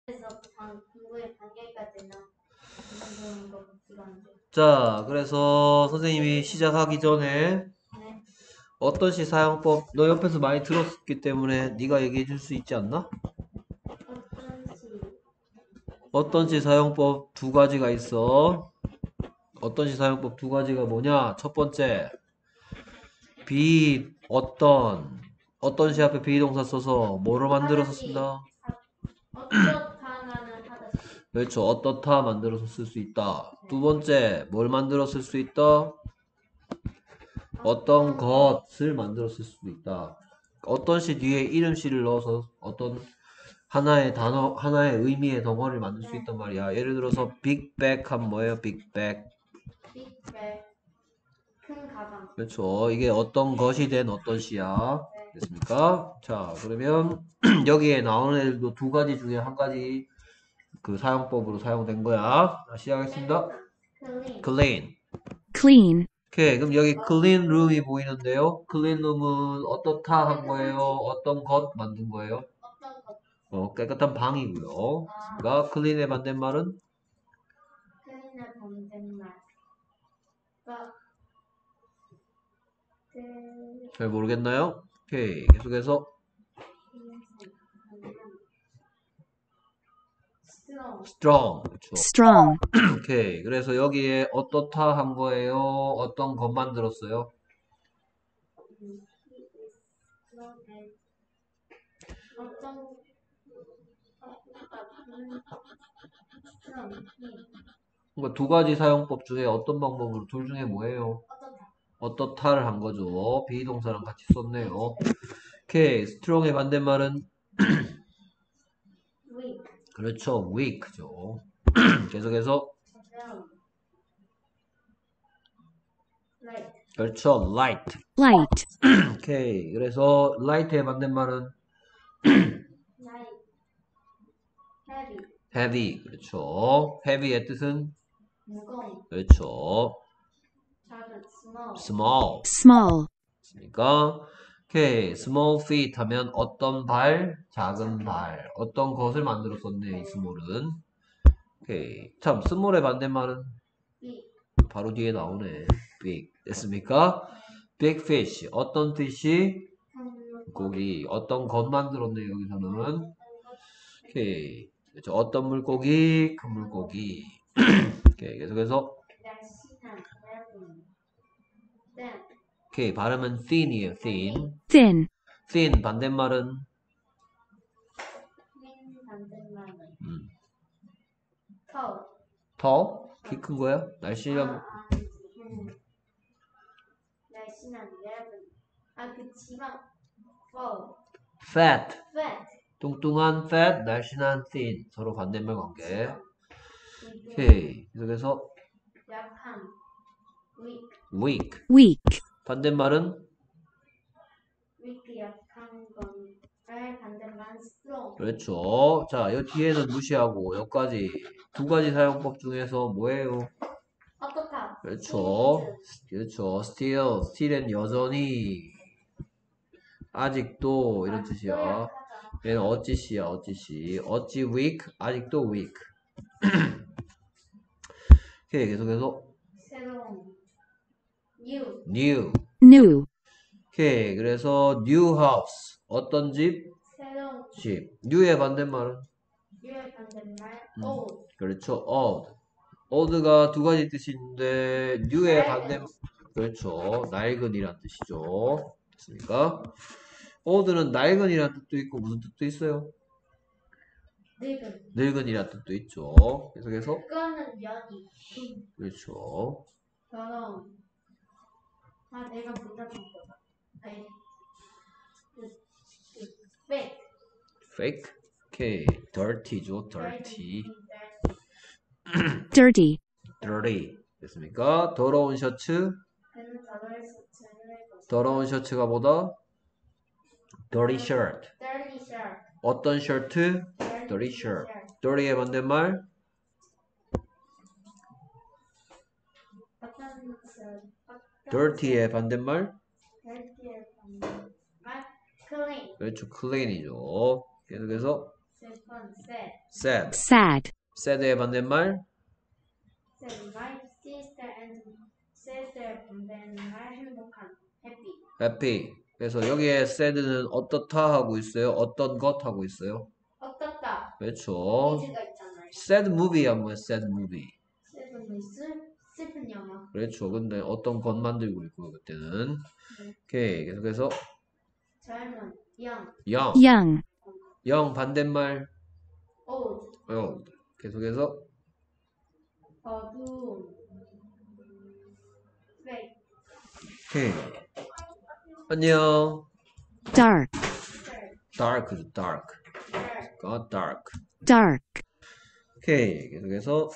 자, 그래서 선생님이 시작하기 전에 어떤 시 사용법 너 옆에서 많이 들었기 때문에 네가 얘기해 줄 수 있지 않나? 어떤 시 사용법 두 가지가 있어. 어떤 시 사용법 두 가지가 뭐냐? 첫 번째, 어떤 시 앞에 비동사 써서 뭐로 만들어서 쓴다? 그렇죠. 어떻다 만들어서 쓸 수 있다. 두 번째, 뭘 만들어 쓸 수 있다? 어떤 것을 만들어 쓸 수도 있다. 어떤 시 뒤에 이름시를 넣어서 어떤 하나의 단어, 하나의 의미의 덩어리를 만들 수 있단 말이야. 예를 들어서 빅백 하면 뭐예요? 빅백. 큰 가방. 그렇죠. 이게 어떤 것이 된 어떤 시야. 됐습니까? 자, 그러면 여기에 나오는 애들도 두 가지 중에 한 가지 그 사용법으로 사용된 거야. 자, 시작하겠습니다. clean. clean, 오케이. 그럼 여기 clean room이 보이는데요. clean room은 어떻다 한 거예요? 어떤 것 만든 거예요? 어떤 것? 깨끗한 방이고요. 그러니까 clean의 반대말은 클린의 반대말. 잘 모르겠나요? 오케이. 계속해서 strong. 그렇죠. strong, 오케이. 그래서 여기에 어떻다 한 거예요? 어떤 것 만들었어요? 그러니까 두 가지 사용법 중에 어떤 방법으로 둘 중에 뭐예요? 어떻다를 한 거죠. 비동사랑 같이 썼네요. 오케이. strong의 반대말은 그렇죠. weak죠. 계속해서 그렇죠. light. light, 오케이. 그래서 light의 반대말은 heavy. 그렇죠. heavy의 뜻은 무거운. 그렇죠. 작은. small. small, 그러니까 오케이. small feet 하면 어떤 발? 작은 발. 어떤 것을 만들어 썼네. 이 small은. 오케이. 참, small의 반대말은 바로 뒤에 나오네. big. 됐습니까? big fish. 어떤 fish? 고기. 어떤 것 만들었네. 여기서는. 오케이. 그렇죠. 어떤 물고기? 큰 물고기. 오케이. 계속해서 오케이. 발음은 thin이에요. thin. thin, thin 반대말은 tall? 키 큰 거야? 날씬하고 날씬한 그치만 fat. fat. 뚱뚱한 fat, 날씬한 thin. 서로 반대말 관계. 오케이. 계속해서 약한 weak. weak, 반대말은 weak 약한 건의 반대말 strong. 그렇죠. 자, 이 뒤에는 무시하고 여기까지 두 가지 사용법 중에서 뭐예요? 어떻다. 그렇죠. 그렇죠. still은 여전히 아직도 이런 뜻이야. 얘는 어찌시야, 어찌시. 어찌 weak, 아직도 weak. 오케이, 계속해서 새로운 new new. new, 오케이, 그래서 new house. 어떤 집? 새로운 집. new의 반대말은? new의 반대말 old. 그렇죠. old. old가 두 가지 뜻이 있는데 new의 반대 그렇죠. 낡은이란 뜻이죠. 됐습니까? old는 낡은이란 뜻도 있고 무슨 뜻도 있어요? 늙은이란 뜻도 있죠. 계속해서 그거는 연이 그렇죠. 더러운. 내가 못하는 거다. 아니 fake. fake. 오케이. dirty죠. dirty. dirty, dirty. 됐습니까? 더러운 셔츠. 더러운 셔츠가 뭐다? dirty shirt. dirty shirt. 어떤 셔츠? dirty shirt. dirty의 반대말? dirty의 반대말? dirty의 반대말 clean. 그렇죠. clean이죠. 계속해서 슬픈 sad. sad. sad, sad의 반대말 sad. My sister and sister 반대말 행복한 happy. happy. 그래서 여기에 sad는 어떻다 하고 있어요? 어떤 것 하고 있어요? 어떻다. 그렇죠. 이즈가 있잖아요. sad movie야 뭐야? sad movie. 슬픈 슬픈 영화. 그렇죠. 근데 어떤 것 만들고 있고 그때는. 네. 오케이. 계속해서 젊은 young. young. young, young 반대말 old. old. 계속해서 어두운 fake. 오케이. 안녕. dark, dark, dark. dark. dark, 오케이. 계속해서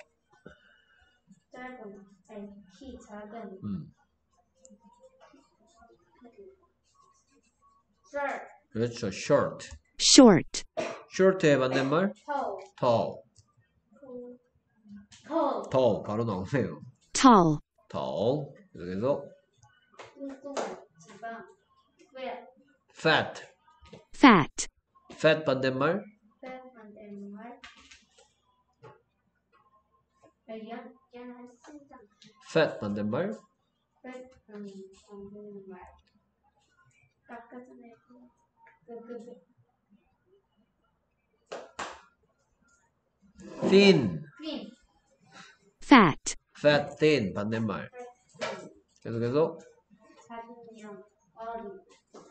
짧은 아니 키 작은 short. 그렇죠. short. short, short의 반대말 tall. tall. tall. tall 바로 나오네요. tall, tall. 계속해서 뚱뚱한 지방 fat. fat, fat 반대말 fat 반대말 연한 신장. fat 반대말 fat 반대말 아까 전에 thin. thin. fat, fat, thin 반대말. 계속해서 작은 어린.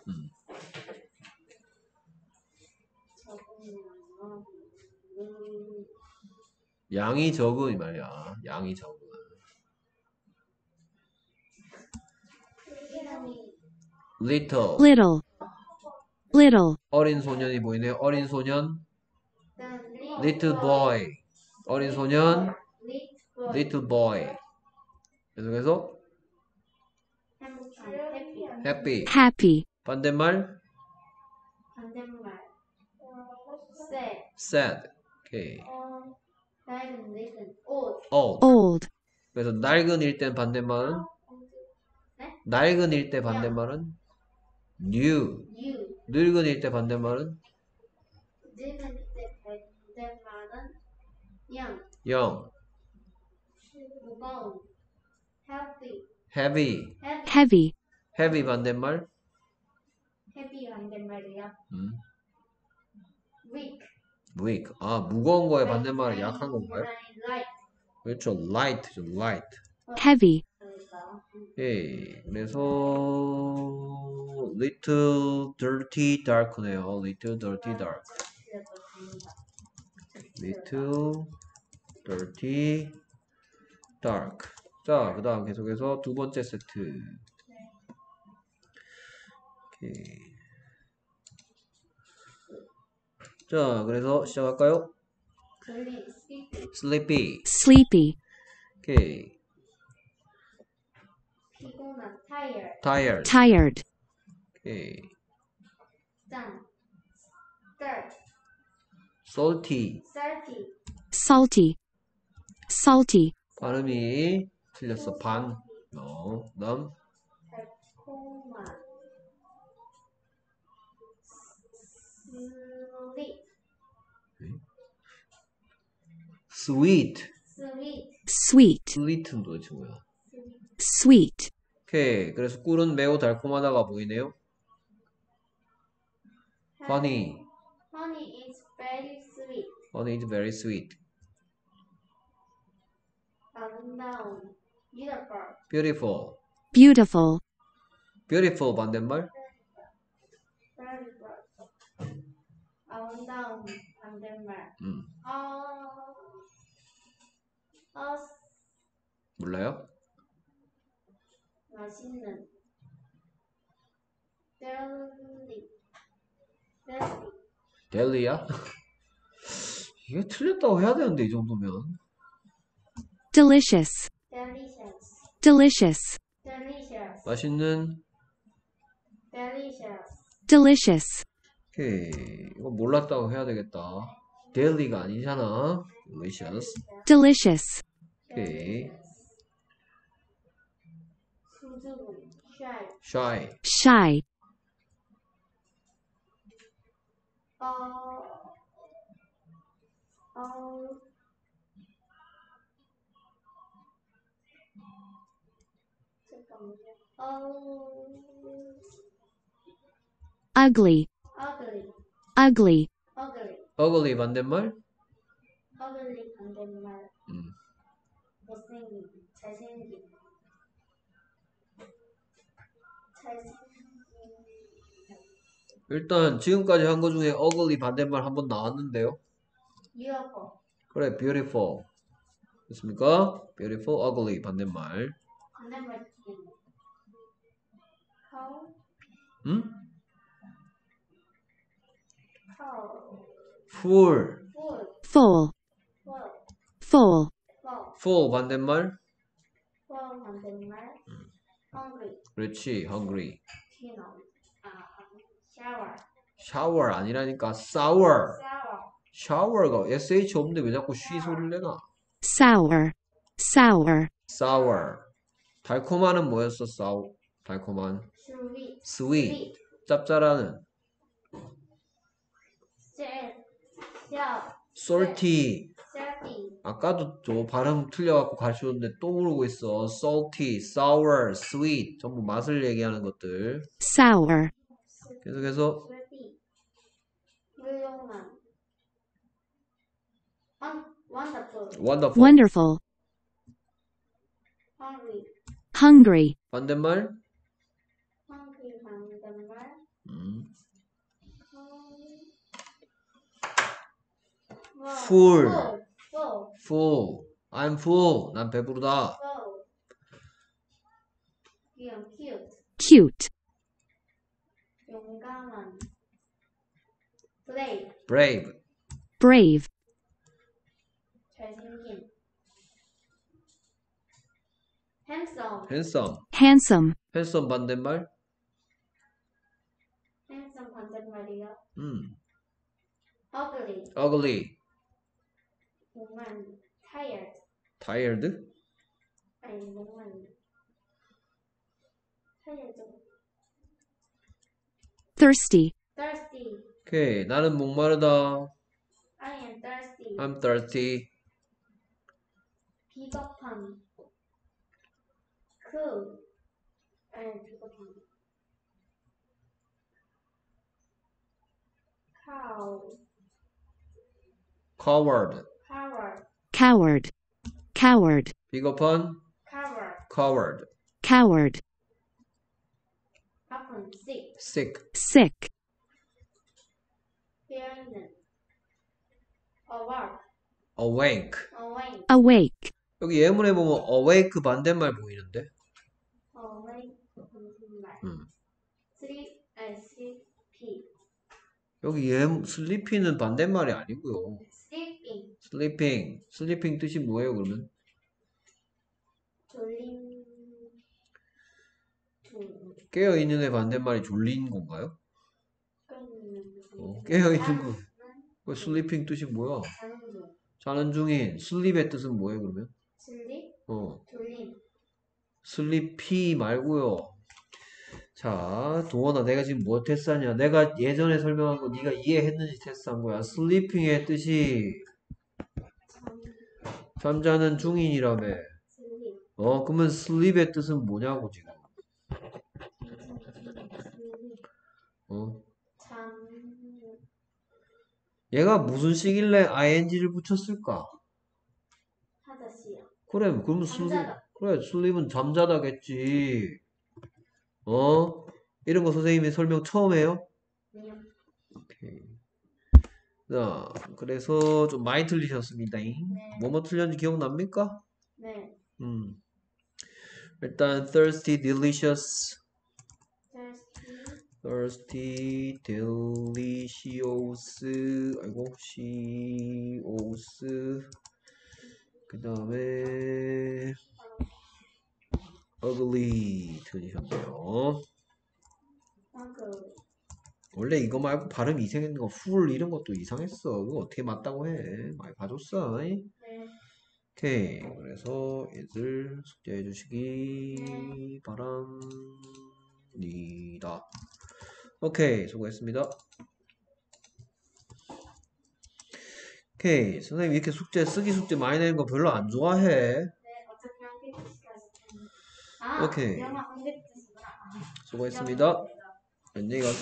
적은 양이 적은 이 말이야. 양이 적은. little. little, little, 어린 소년이 보이네요. 어린 소년 little boy. 어린 소년 little boy. 계속해서 행복한 happy. happy. happy, 반대말 반대말 sad. sad. 오케이. 낡은 늙은 old. old. old, 그래서 낡은일 땐 반대말은 낡은일 때 반대말은 new. new. 늙은일 때 반대말은 늙은 때 반대말은 young. young. 무거운 heavy. heavy. heavy, heavy 반대말 heavy 반대말이야. weak. weak. 아, 무거운 거에 반대말은 약한 건가요? light. 그렇죠. light. light. heavy, 그러니까 예, 그래서 little dirty dark네요. little dirty dark. little dirty dark. 자, 그 다음 계속해서 두 번째 세트. 오케이. 자, 그래서 시작할까요? sleepy. sleepy, 오케이. 피곤한 tired. tired. tired, 오케이. 짠 dirt. salty. salty. salty, salty, 발음이 틀렸어. 반. 그다음 달콤한 sweet. sweet. sweet, sweet는 도대체 뭐야? sweet, 오케이. 그래서 꿀은 매우 달콤하다가 보이네요. honey. honey is very sweet. honey is very sweet. 아름다운 beautiful. beautiful. beautiful, beautiful 반대말 beautiful. 아름다운 반대말. 몰라요? 맛있는 deli. deli. 델리야? 이게 틀렸다고 해야 되는데 이 정도면 delicious, delicious. delicious, delicious. 맛있는 delicious. delicious, 오케이. 이거 몰랐다고 해야 되겠다. 델리가 아니잖아. delicious. delicious, 오케이. 수줍은 shy. shy. shy, 어, 잠깐만요. ugly, ugly, ugly, ugly, ugly 반대말? ugly 반대말. 음. 못생긴, 잘생긴. 잘생긴. 일단 지금까지 한 거 중에 ugly 반대말 한 번 나왔는데요. beautiful, 그래, beautiful. 됐습니까? beautiful, ugly 반대말. 반대말 뒤에. cow, 음? cow, full, full, full, full, full, full, full 반대말. full 반대말. hungry, 그렇지, hungry. 뒤에 나오는. shower, shower 아니라니까 sour. sour, shower가 sh 없는데 왜 자꾸 쉬 소리를 내나? sour, sour, sour. 달콤한은 뭐였어? sour. 달콤한. sweet, sweet. 짭짤한은 sweet, sweet, salty. salty, 아까도 저 발음 틀려갖고 가르쳤는데 또 모르고 있어. salty, sour, sweet. 전부 맛을 얘기하는 것들. sour, 계속해서 sweet, 훌륭한, wonderful, wonderful. wonderful, hungry, hungry, 반대말? hungry 반대말. Full. full, full. I'm full. 난 배부르다. full. 귀여운, cute, cute, 용감한, brave, brave. brave, 잘생긴, handsome, handsome. handsome, handsome 반대말? handsome 반대말이요. ugly, ugly. 몸만, tired, tired? 아니 몸만, tired, thirsty, thirsty, 오케이. 나는 목마르다. I am thirsty, I'm thirsty. 비겁한, cool, 아니 비겁한, cow, coward. coward, coward, coward, 비겁한 coward, coward. coward, 아픈, sick, sick. sick, 깨어있는, awake, awake. awake, awake, 여기 예문에 보면 awake 반대말 보이는데? awake, 반대말, 음. sleep, sleepy, 여기 sleepy는 반대말이 아니고요. sleeping, sleeping. sleeping 뜻이 뭐예요, 그러면? 졸린, 깨어있는 의 반대말이 졸린 건가요? 깨어있는, 깨어있는 거. 그 sleeping 뜻이 뭐야? 자는 중, 자는 중인. sleep의 뜻은 뭐예요, 그러면? sleep, 졸린, sleepy 말고요. 자, 동원아, 내가 지금 뭐 테스트하냐? 내가 예전에 설명한 거 네가 이해했는지 테스트한 거야. sleeping의 뜻이 잠자는 중인이라며. sleep, 그러면 sleep의 뜻은 뭐냐고 지금. 잠, 얘가 무슨 식일래 ing를 붙였을까? 하다시요, 그래, 그럼 잠자다. 그래, sleep은 잠자다겠지. 이런 거 선생님이 설명 처음 해요? 그냥, 오케이. 자, 그래서 좀 많이 틀리셨습니다. 뭐뭐 틀렸는지 기억납니까? 네, 일단 thirsty, delicious, thirsty, thirsty, delicious, 아이고, 시오스, 그 다음에 ugly 틀리셨네요. ugly, 원래 이거 말고 발음 이상했는 거 full 이런 것도 이상했어. 이거 어떻게 맞다고 해? 많이 봐줬어. 네, 오케이. 그래서 얘들 숙제해 주시기 바랍니다. 오케이. 수고했습니다. 오케이. 선생님 이렇게 쓰기 숙제 많이 내는 거 별로 안 좋아해. 네, 어차피 한 개씩까지. 아, 오케이. 영화 한 개씩이구나. 수고했습니다. 안녕히 가세요.